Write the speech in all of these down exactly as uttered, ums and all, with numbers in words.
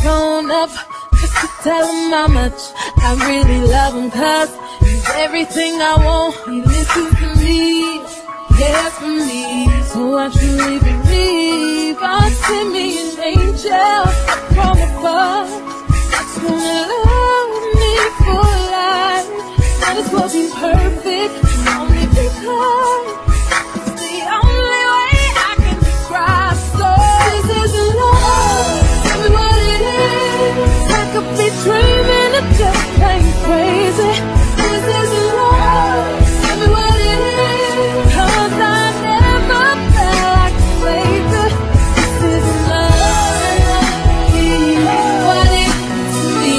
phone up just to tell him how much I really love him, cause he's everything I want. He listens to me, cares for me, so I truly believe God sent me an angel from above. That's gonna love me for life. That is what be perfect, only because it's the only way I can describe. So this isn't love, tell me what it is. I could be dreaming of just plain crazy. This isn't love, tell me what it is. Cause I never felt like a baby. This isn't love, what it is to me.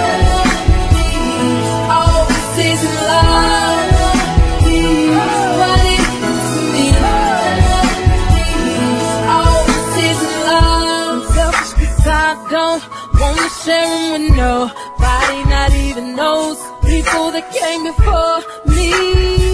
Oh, this isn't love, what it is to me. Oh, this isn't love. I'm selfish because I don't wanna share him with nobody, not even those people that came before me.